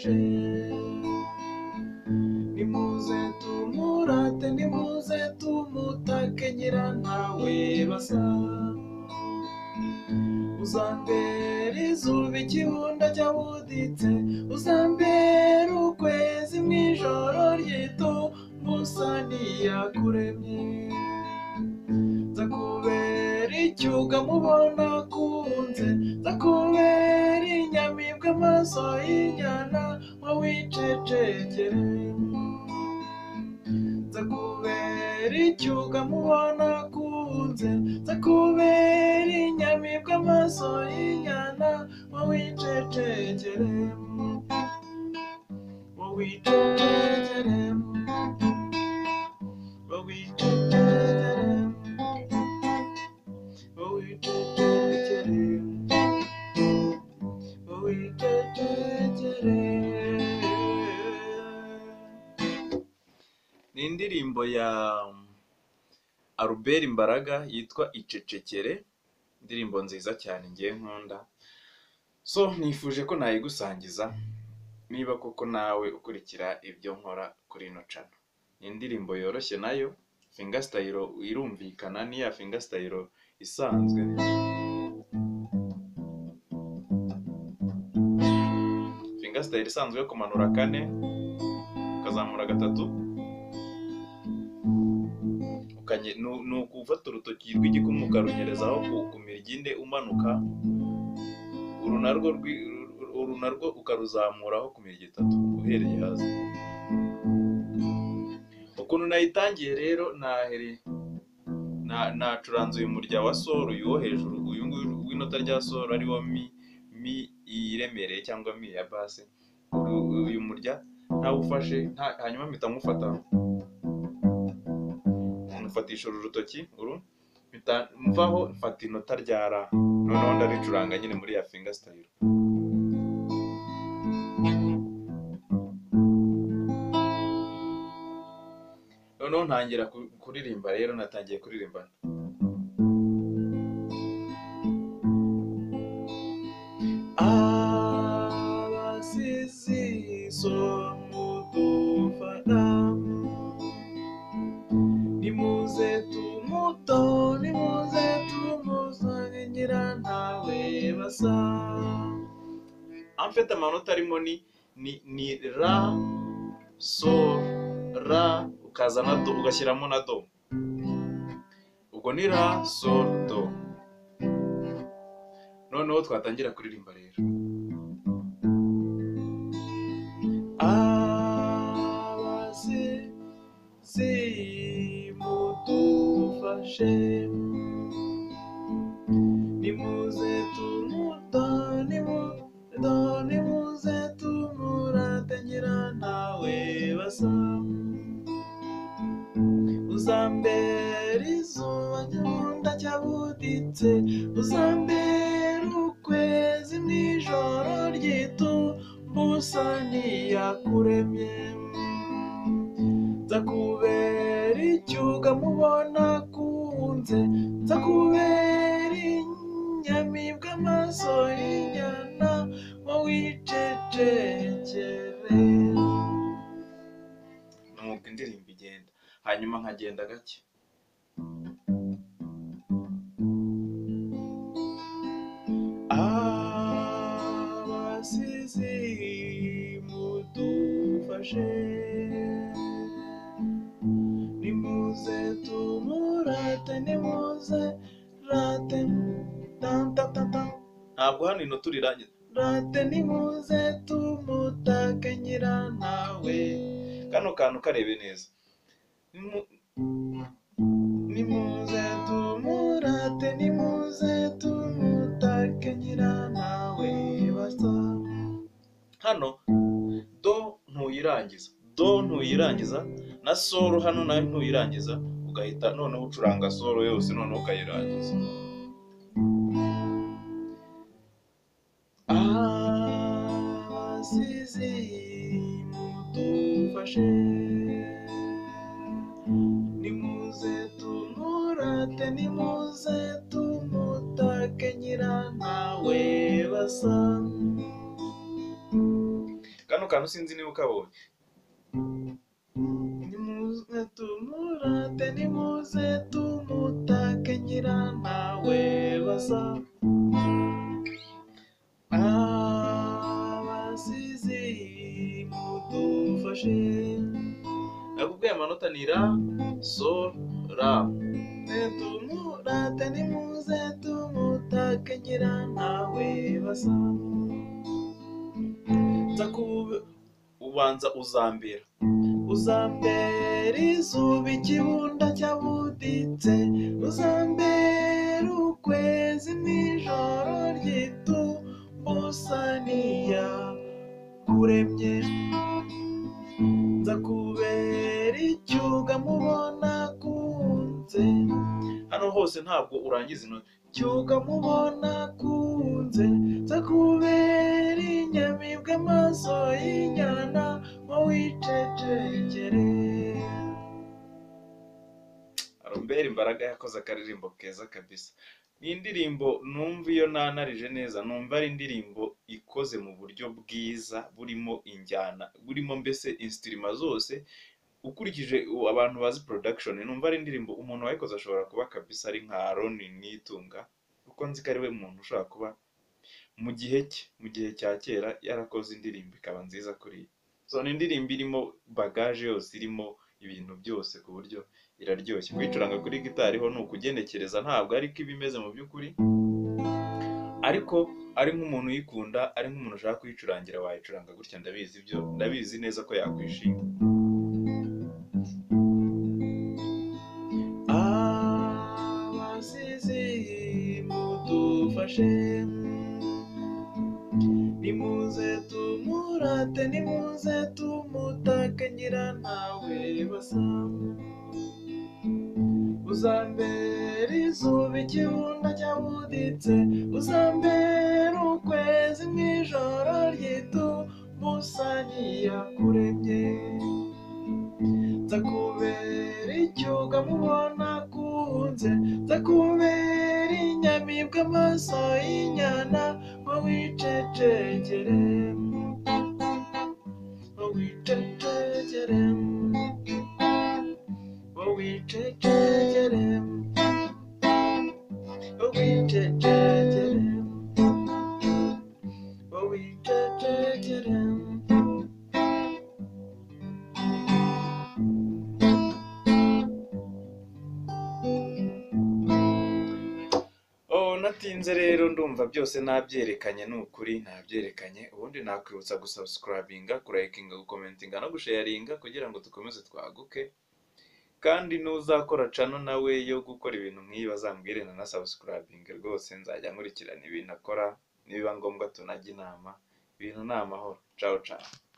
mudufashe nimuze tumurate nimuze tumutake nyirantawe basa uzambera izuba igihunda cyabuditse uzambera ukwezi mw'ijoro ryito musa ntiyakuremye nzakubera icyuga mubona kunze nzakubera inyamibwa amaso y'inyana wawicecekere nzakubera icyuga mubona kunze nzakubera inyamibwa amaso y'inyana wawicecekere wawicecekere ni indirimbo ya Albert Mbaraga yitwa Icecekere, indirimbo nziza cyane ngiye nkunda, so nifuje ko nayigusangiza niba koko nawe ukurikira ibyo nkora kuri ino channel. Ni indirimbo yoroshye nayo, fingerstyle irumvikana ni ya fingerstyle isanzwe. Fingerstyle isanzwe yo kumanura 4 ukazamura 3 nuko ufata urutoki rw'igikumu ukarunyerezaho ku miriginde umanuka, urunarwo ukaruzamuraho ku mirigi 3 uhereye hasi. Ukuntu nayitangiye rero nacuranze uyu murya wa sol, uyu wo hejuru, uyu nguyu w'inota rya sol ariwo mi iremereye cyangwa mi ya basse. Uyu murya ntawufashe hanyuma mpita mufata mufatisha urutoki mpita mvaho mfata inota rya ra, noneho ndaricuranga nyine muri ya fingerstyle. Noneho ntangira kuririmba rero, natangiye kuririmba abasizi so mudufata nimuze tumusange nyirantawe basa. Amfite amanota arimo ni ra sol ra ukazana do ugashyiramo na do, ubwo ni ra sol do. Noneho twatangira kuririmba rero abasizi mudufashe nimuze tumurate nyirantawe basa uzambera izuba ry'igihunda cyabuditse uzambera ukwezi mw'ijoro ryito musa ntiyakuremye nzakubera icyuga mubona kunze nzakubera inyamibwa amaso y'inyana wawicecekere. Nuko indirimbo igenda, hanyuma nkagenda gake. Abasizi mudufashe nimuze tumurate nimuze rate ntabwo hano ino turirangiza rate nimuze tumutake nyirantawe, kano kantu karebe neza. Nimuze tumurate nimuze tumutake nyirantawe basa. Hano do ntuyirangiza na solo hano nayo ntuyirangiza, ugahita noneho ucuranga solo yose noneho ukayirangiza. Abasizi mudufashe nimuze tumurate nimuze tumutake nyirantawe basa. Kano kantu sinzi niba ukabonye. Nimuze tumurate, nimuze tumutake, nyirantawe basa. Abasizi mudufashe. Nakubwiye amanota ni ra, sol, ra. Tumurate, nimuze tumutake, nyirantawe basa. Ubanza uzambera. Uzambera izuba ikibunda cyabuditse, uzambera ukwezi n'ijoro ry'itumbusaniya kuremye, nza kubera icyuga mubona kunze. Hano hose ntabwo urangiza intoki. Cyuga mubona kunze, nza kubera inyamibwa amaso y'inyana ngo wicecekere. Robert Imbaraga yakoze akaririmbo keza kabisa. Ni indirimbo numva iyo nanarije neza, numva ari indirimbo ikoze mu buryo bwiza, burimo injyana, burimo mbese instrument zose. Ukurikije abantu bazi production, numva ari indirimbo umuntu wayikoze ashobora kuba kabisa ari nka Aaron Nitunga, kuko nzi ko ari we muntu ushobora kuba mu gihe cya kera yarakoze indirimbo ikaba nziza kuri. So ni indirimbo irimo bagage yose, irimo ibintu byose ku buryo iraryoshye. Kuyicuranga kuri gitari ho ni ukugenekereza, ntabwo ariko ibimeze mu by'ukuri, ariko ari nk'umuntu uyikunda, ari nk'umuntu ushaka kuyicurangira wayicuranga gutya. Ndabizi neza ko yakwishima. Abasizi mudufashe, nimuze tumurate, nimuze tumutake, nyirantawe basa. Uzambera izuba ikibunda cyabuditse, uzambera ukwezi mw'ijoro ry'itumbusaniya kuremye, nza kubera icyuga mubona kunze, nza kubera inyamibwa amaso y'inyana ngo wicecekere, ngo wicecekere, ngo wicecekere, ngo wicecekere, ngo wicecekere. Natinze rero, ndumva byose nabyerekanye, ni ukuri nabyerekanye. Ubundi nakwibutsa gusubscribinga, kurayikinga, gukomentinga no gusharinga kugira ngo dukomeze twaguke. Kandi n'uzakora channel nawe yo gukora ibintu nk'ibi bazambwire na subscribing rwose, nzajya nkurikirana ibintu akora, nibiba ngombwa tunajya inama. Ibintu ni amahoro. Ciao ciao.